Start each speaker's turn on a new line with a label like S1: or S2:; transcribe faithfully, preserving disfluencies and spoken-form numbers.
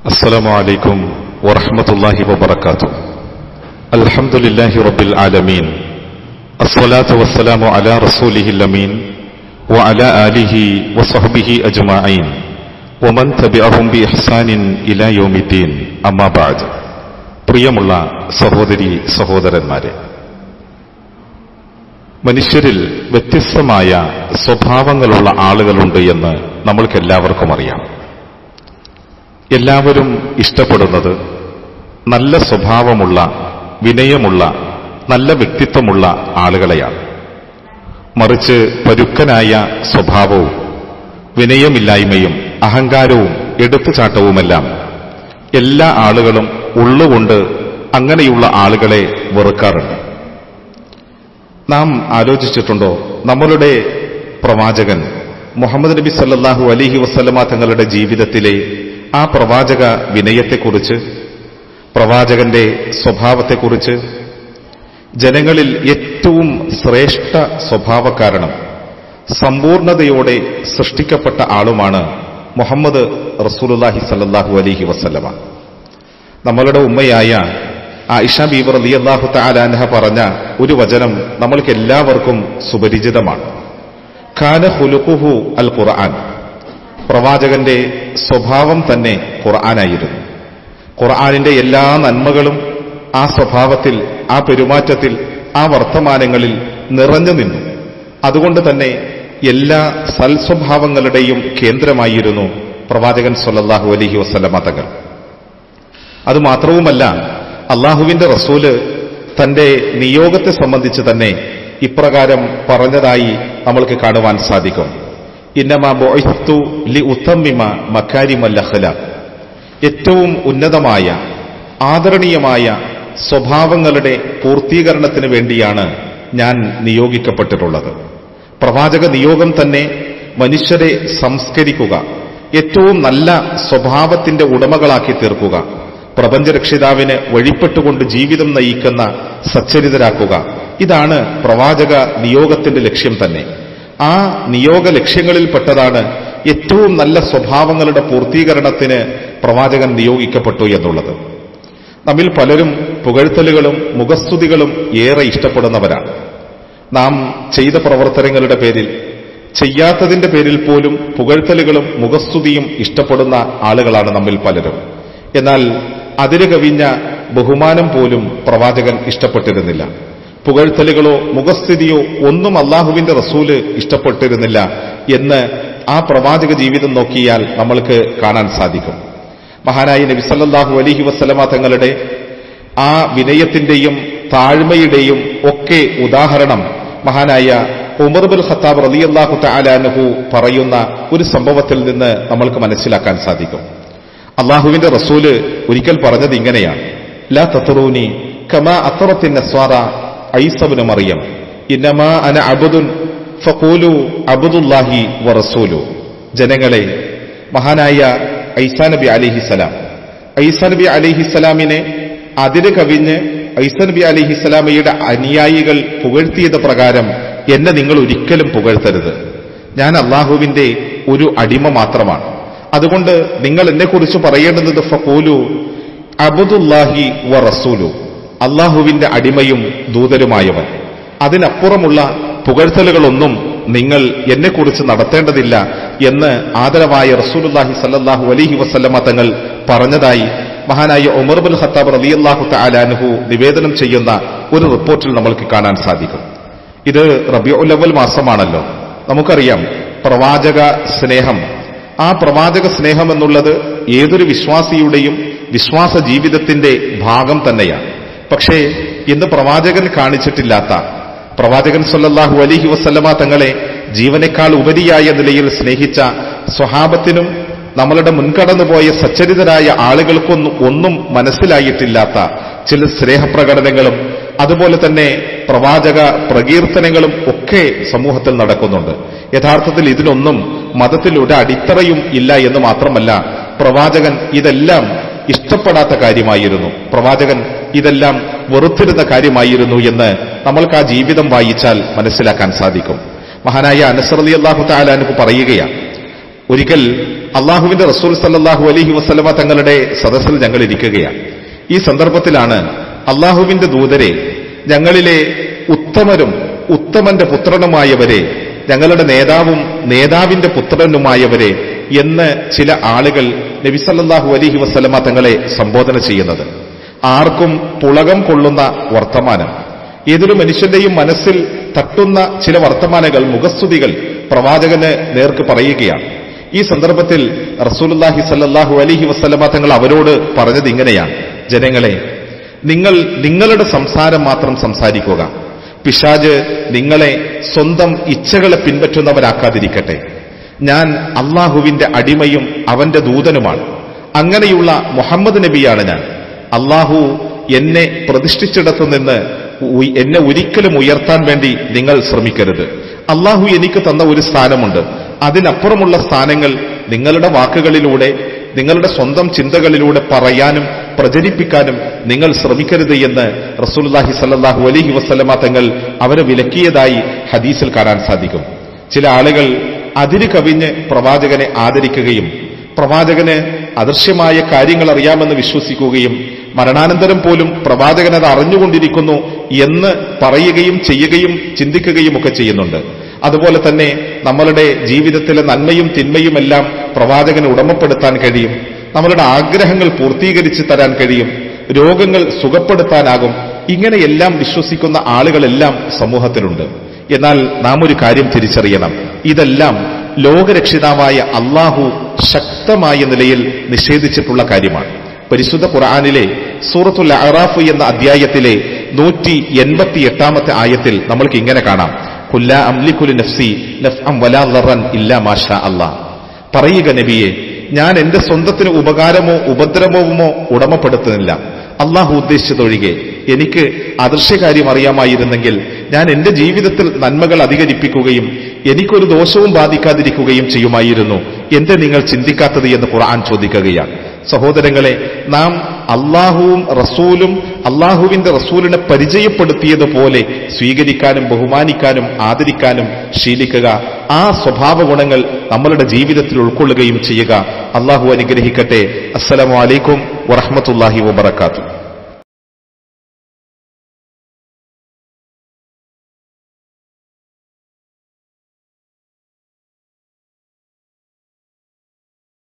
S1: അസ്സലാമു അലൈക്കും വറഹ്മത്തുള്ളാഹി വബറകാതുഹു. അൽഹംദുലില്ലാഹി റബ്ബിൽ ആലമീൻ. അസ്സലാത്തു വസ്സലാമു അലാ റസൂലിഹിൽ അമീൻ വഅലാ ആലിഹി വസഹ്ബിഹി അജ്മഈൻ വമൻ തബിഅഹും ബിഇഹ്സാനിൻ ഇലാ യൗമിദ്ദീൻ. അമ്മാ ബഅദ്. പ്രിയമുള്ള സഹോദരി സഹോദരന്മാരെ, മനുഷ്യരിൽ വ്യത്യസ്തമായ സ്വഭാവങ്ങളുള്ള ആളുകളുണ്ട് എന്ന് നമ്മൾക്കെല്ലാവർക്കും അറിയാം. എല്ലാവരും ഇഷ്ടപ്പെടുന്നത് നല്ല സ്വഭാവമുള്ള, വിനയമുള്ള, നല്ല വ്യക്തിത്വമുള്ള ആളുകളെയാണ്. മറിച്ച് പരുക്കനായ സ്വഭാവവും വിനയമില്ലായ്മയും അഹങ്കാരവും എടുത്തുചാട്ടവുമെല്ലാം എല്ലാ ആളുകളും ഉള്ളുകൊണ്ട് അങ്ങനെയുള്ള ആളുകളെ വെറുക്കാറുണ്ട്. നാം ആലോചിച്ചിട്ടുണ്ടോ, നമ്മളുടെ പ്രവാചകൻ മുഹമ്മദ് നബി സല്ലല്ലാഹു അലൈഹി വസല്ലമ തങ്ങളുടെ ജീവിതത്തിലെ ആ പ്രവാചക വിനയത്തെക്കുറിച്ച്, പ്രവാചകന്റെ സ്വഭാവത്തെക്കുറിച്ച്, ജനങ്ങളിൽ ഏറ്റവും ശ്രേഷ്ഠ സ്വഭാവക്കാരനും സമ്പൂർണതയോടെ സൃഷ്ടിക്കപ്പെട്ട ആളുമാണ് മുഹമ്മദ് റസൂലുള്ളാഹി സല്ലല്ലാഹു അലൈഹി വസല്ലമ. നമ്മളുടെ ഉമ്മയായ ആയിഷ ബീവി റളിയല്ലാഹു തആല അൻഹ പറഞ്ഞ ഒരു വചനം നമ്മൾക്ക് എല്ലാവർക്കും സുപരിചിതമാണ്. കാന ഖുലുഖുഹു അൽ ഖുർആൻ. പ്രവാചകന്റെ സ്വഭാവം തന്നെ ഖുർആനായിരുന്നു. ഖുർആനിന്റെ എല്ലാ നന്മകളും ആ സ്വഭാവത്തിൽ, ആ പെരുമാറ്റത്തിൽ, ആ വർത്തമാനങ്ങളിൽ നിറഞ്ഞു നിന്നു. അതുകൊണ്ട് തന്നെ എല്ലാ സൽസ്വഭാവങ്ങളുടെയും കേന്ദ്രമായിരുന്നു പ്രവാചകൻ സ്വല്ലല്ലാഹു അലൈഹി വസല്ലമ തങ്ങൾ. അതുമാത്രവുമല്ല, അള്ളാഹുവിന്റെ റസൂല് തന്റെ നിയോഗത്തെ സംബന്ധിച്ച് തന്നെ ഇപ്രകാരം പറഞ്ഞതായി നമ്മൾക്ക് കാണുവാൻ സാധിക്കും. ഇന്നമാ ബുഇസ്തു ലിഉതമ്മിമ മകാരിമൽ അഖ്ലാഖ്. ഏറ്റവും ഉന്നതമായ, ആദരണീയമായ സ്വഭാവങ്ങളുടെ പൂർത്തീകരണത്തിന് വേണ്ടിയാണ് ഞാൻ നിയോഗിക്കപ്പെട്ടിട്ടുള്ളത്. പ്രവാചക നിയോഗം തന്നെ മനുഷ്യരെ സംസ്കരിക്കുക, ഏറ്റവും നല്ല സ്വഭാവത്തിന്റെ ഉടമകളാക്കി തീർക്കുക, പ്രപഞ്ചരക്ഷിതാവിന് വഴിപ്പെട്ടുകൊണ്ട് ജീവിതം നയിക്കുന്ന സച്ചരിതരാക്കുക. ഇതാണ് പ്രവാചക നിയോഗത്തിന്റെ ലക്ഷ്യം തന്നെ. ആ നിയോഗ ലക്ഷ്യങ്ങളിൽപ്പെട്ടതാണ് ഏറ്റവും നല്ല സ്വഭാവങ്ങളുടെ പൂർത്തീകരണത്തിന് പ്രവാചകൻ നിയോഗിക്കപ്പെട്ടു എന്നുള്ളത്. നമ്മിൽ പലരും പുകഴ്ത്തലുകളും മുഖസ്തുതികളും ഏറെ ഇഷ്ടപ്പെടുന്നവരാണ്. നാം ചെയ്ത പ്രവർത്തനങ്ങളുടെ പേരിൽ, ചെയ്യാത്തതിന്റെ പേരിൽ പോലും പുകഴ്ത്തലുകളും മുഖസ്തുതിയും ഇഷ്ടപ്പെടുന്ന ആളുകളാണ് നമ്മിൽ പലരും. എന്നാൽ അതിര് കവിഞ്ഞ ബഹുമാനം പോലും പ്രവാചകൻ ഇഷ്ടപ്പെട്ടിരുന്നില്ല. പുകഴ്ത്തലുകളോ മുഖസ്ഥിതിയോ ഒന്നും അള്ളാഹുവിന്റെ റസൂല് ഇഷ്ടപ്പെട്ടിരുന്നില്ല എന്ന് ആ പ്രവാചക ജീവിതം നോക്കിയാൽ നമ്മൾക്ക് കാണാൻ സാധിക്കും. മഹാനായ നബി സല്ലല്ലാഹു അലൈഹി വസല്ലമ തങ്ങളുടെ ആ വിനയത്തിന്റെയും താഴ്മയുടെയും ഒക്കെ ഉദാഹരണം മഹാനായ ഉമർ ഇബ്നുൽ ഖത്താബ് റളിയല്ലാഹു തആല അൻഹു പറയുന്ന ഒരു സംഭവത്തിൽ നിന്ന് നമ്മൾക്ക് മനസ്സിലാക്കാൻ സാധിക്കും. അള്ളാഹുവിന്റെ റസൂല് ഒരിക്കൽ പറഞ്ഞത് ഇങ്ങനെയാണ്: ലാ തത്റൂനി കമാ അത്റത്തിൻ നസ്വാറ ഈസ ഇബ്നു മറിയം ഇന്നമാ അന അബ്ദുൻ ഫഖൂലു അബ്ദുല്ലാഹി വറസൂലു. ജനങ്ങളെ, മഹാനായ ഈസാ നബി അലൈഹിസ്സലാം, ഈസാ നബി അലൈഹിസ്സലാമിനെ അതിര് കവിഞ്ഞ് ഈസാ നബി അലൈഹിസ്സലാമയുടെ അനുയായികൾ പുകഴ്ത്തിയത് പ്രകാരം എന്നെ നിങ്ങൾ ഒരിക്കലും പുകഴ്ത്തരുത്. ഞാൻ അള്ളാഹുവിന്റെ ഒരു അടിമ മാത്രമാണ്. അതുകൊണ്ട് നിങ്ങൾ എന്നെക്കുറിച്ച് പറയേണ്ടുന്നത് ഫഖൂലു അബ്ദുല്ലാഹി വറസൂലു, അള്ളാഹുവിന്റെ അടിമയും ദൂതരുമായവൻ. അതിനപ്പുറമുള്ള പുകഴ്ത്തലുകളൊന്നും നിങ്ങൾ എന്നെക്കുറിച്ച് നടത്തേണ്ടതില്ല എന്ന് ആദരവായ റസൂലുള്ളാഹി സല്ലല്ലാഹു അലൈഹി വസല്ലമ തങ്ങൾ പറഞ്ഞതായി മഹാനായ ഉമർ ഇബ്നുൽ ഖത്താബ് റളിയല്ലാഹു തആല അൻഹു നിവേദനം ചെയ്യുന്ന ഒരു റിപ്പോർട്ടിൽ നമ്മൾക്ക് കാണാൻ സാധിക്കും. ഇത് റബീഉൽ അവ്വൽ മാസമാണല്ലോ. നമുക്കറിയാം, പ്രവാചക സ്നേഹം, ആ പ്രവാചക സ്നേഹം എന്നുള്ളത് ഏതൊരു വിശ്വാസിയുടെയും വിശ്വാസ ജീവിതത്തിന്റെ ഭാഗം തന്നെയാണ്. പക്ഷേ ഇന്ന് പ്രവാചകൻ കാണിച്ചിട്ടില്ലാത്ത, പ്രവാചകൻ സല്ലല്ലാഹു അലൈഹി വസല്ലമ തങ്ങളെ ജീവനേക്കാൾ ഉപരിയായ നിലയിൽ സ്നേഹിച്ച സ്വഹാബത്തിനും നമ്മളുടെ മുൻകടന്നുപോയ സച്ചരിതരായ ആളുകൾക്കൊന്നും ഒന്നും മനസ്സിലായിട്ടില്ലാത്ത ചില സ്നേഹപ്രകടനങ്ങളും അതുപോലെ തന്നെ പ്രവാചക പ്രകീർത്തനങ്ങളും ഒക്കെ സമൂഹത്തിൽ നടക്കുന്നുണ്ട്. യഥാർത്ഥത്തിൽ ഇതിനൊന്നും മതത്തിൽ ഒരു അടിത്തറയും ഇല്ല എന്ന് മാത്രമല്ല, പ്രവാചകൻ ഇതെല്ലാം ഇഷ്ടപ്പെടാത്ത കാര്യമായിരുന്നു, പ്രവാചകൻ ഇതെല്ലാം വെറുത്തിരുന്ന കാര്യമായിരുന്നു എന്ന് നമ്മൾക്ക് ആ ജീവിതം വായിച്ചാൽ മനസ്സിലാക്കാൻ സാധിക്കും. മഹാനായ അനസ് റളിയല്ലാഹു തആല അൻഹു പറയുകയാണ്, ഒരിക്കൽ അള്ളാഹുവിന്റെ റസൂൽ സല്ലല്ലാഹു അലൈഹി വസല്ലമ തങ്ങളുടെ സദസ്സിൽ ഞങ്ങൾ ഇരിക്കുകയാണ്. ഈ സന്ദർഭത്തിലാണ് അള്ളാഹുവിന്റെ ദൂതരെ, ഞങ്ങളിലെ ഉത്തമരും ഉത്തമന്റെ പുത്രനുമായവരെ, ഞങ്ങളുടെ നേതാവും നേതാവിന്റെ പുത്രനുമായവരെ എന്ന് ചില ആളുകൾ നബി സല്ലല്ലാഹു അലൈഹി വസല്ലമ തങ്ങളെ സംബോധന ചെയ്യുന്നത്. ആർക്കും പുളകം കൊള്ളുന്ന വർത്തമാനം, ഏതൊരു മനുഷ്യന്റെയും മനസ്സിൽ തട്ടുന്ന ചില വർത്തമാനങ്ങൾ, മുഖസ്തുതികൾ പ്രവാചകന് നേർക്ക് പറയുകയാണ്. ഈ സന്ദർഭത്തിൽ റസൂലുള്ളാഹി സല്ലല്ലാഹു അലൈഹി വസല്ലമ തങ്ങൾ അവരോട് പറഞ്ഞത് ഇങ്ങനെയാണ്: ജനങ്ങളെ, നിങ്ങൾ നിങ്ങളുടെ സംസാരം മാത്രം സംസാരിക്കുക. പിശാച് നിങ്ങളെ സ്വന്തം ഇച്ഛകളെ പിൻപറ്റുന്നവരാക്കാതിരിക്കട്ടെ. ഞാൻ അള്ളാഹുവിന്റെ അടിമയും അവന്റെ ദൂതനുമാണ്. അങ്ങനെയുള്ള മുഹമ്മദ് നബിയാണ് ഞാൻ. അള്ളാഹു എന്നെ പ്രതിഷ്ഠിച്ചിടത്തു നിന്ന് എന്നെ ഒരിക്കലും ഉയർത്താൻ വേണ്ടി നിങ്ങൾ ശ്രമിക്കരുത്. അള്ളാഹു എനിക്ക് തന്ന ഒരു സ്ഥാനമുണ്ട്. അതിനപ്പുറമുള്ള സ്ഥാനങ്ങൾ നിങ്ങളുടെ വാക്കുകളിലൂടെ, നിങ്ങളുടെ സ്വന്തം ചിന്തകളിലൂടെ പറയാനും പ്രചരിപ്പിക്കാനും നിങ്ങൾ ശ്രമിക്കരുത് എന്ന് റസൂലുള്ളാഹി സ്വല്ലല്ലാഹു അലൈഹി വസല്ലമ തങ്ങൾ അവരെ വിലക്കിയതായി ഹദീസിൽ കാണാൻ സാധിക്കും. ചില ആളുകൾ അതിര് കവിഞ്ഞ് പ്രവാചകനെ ആദരിക്കുകയും പ്രവാചകന് അദൃശ്യമായ കാര്യങ്ങൾ അറിയാമെന്ന് വിശ്വസിക്കുകയും മരണാനന്തരം പോലും പ്രവാചകൻ അത് അറിഞ്ഞുകൊണ്ടിരിക്കുന്നു എന്ന് പറയുകയും ചെയ്യുകയും ചിന്തിക്കുകയും ഒക്കെ ചെയ്യുന്നുണ്ട്. അതുപോലെ തന്നെ നമ്മളുടെ ജീവിതത്തിലെ നന്മയും തിന്മയുമെല്ലാം പ്രവാചകന് ഉടമപ്പെടുത്താൻ കഴിയും. നമ്മളുടെ ആഗ്രഹങ്ങൾ പൂർത്തീകരിച്ച് തരാൻ കഴിയും. രോഗങ്ങൾ സുഖപ്പെടുത്താനാകും. ഇങ്ങനെയെല്ലാം വിശ്വസിക്കുന്ന ആളുകളെല്ലാം സമൂഹത്തിലുണ്ട്. എന്നാൽ നാം ഒരു കാര്യം തിരിച്ചറിയണം: ഇതെല്ലാം ലോകരക്ഷിതാവായ അള്ളാഹു ശക്തമായ നിലയിൽ നിഷേധിച്ചിട്ടുള്ള കാര്യമാണ്. പരിശുദ്ധ ഖുർആനിലെ സൂറത്തുൽ അഅറാഫ് എന്ന അധ്യായത്തിലെ നൂറ്റി എൺപത്തി എട്ടാമത്തെ ആയത്തിൽ നമ്മൾക്ക് ഇങ്ങനെ കാണാം: ഖുൽ ലാ അംലികു ലിനഫ്സി നഫ്അൻ വലാ ദറൻ ഇല്ലാ മാഷാ അല്ലാഹ്. പറയുക നബിയെ, ഞാൻ എന്റെ സ്വന്തത്തിന് ഉപകാരമോ ഉപദ്രവമോ ഉടമപ്പെടുത്തുന്നില്ല. അള്ളാഹു ഉദ്ദേശിച്ചതൊഴികെ. എനിക്ക് അദൃശ്യകാര്യം അറിയാമായിരുന്നെങ്കിൽ ഞാൻ എന്റെ ജീവിതത്തിൽ നന്മകൾ അധികരിപ്പിക്കുകയും എനിക്കൊരു ദോഷവും ബാധിക്കാതിരിക്കുകയും ചെയ്യുമായിരുന്നു. എന്തേ നിങ്ങൾ ചിന്തിക്കാത്തത് എന്ന് ഖുർആൻ ചോദിക്കുകയാണ്. സഹോദരങ്ങളെ, നാം അള്ളാഹുവും റസൂലും അള്ളാഹുവിന്റെ റസൂലിനെ പരിചയപ്പെടുത്തിയതുപോലെ സ്വീകരിക്കാനും ബഹുമാനിക്കാനും ആദരിക്കാനും ശീലിക്കുക. ആ സ്വഭാവ ഗുണങ്ങൾ നമ്മളുടെ ജീവിതത്തിൽ ഉൾക്കൊള്ളുകയും ചെയ്യുക. അള്ളാഹു അനുഗ്രഹിക്കട്ടെ. അസ്സലാമു അലൈക്കും വറഹ്മത്തുള്ളാഹി വബറകാതുഹു.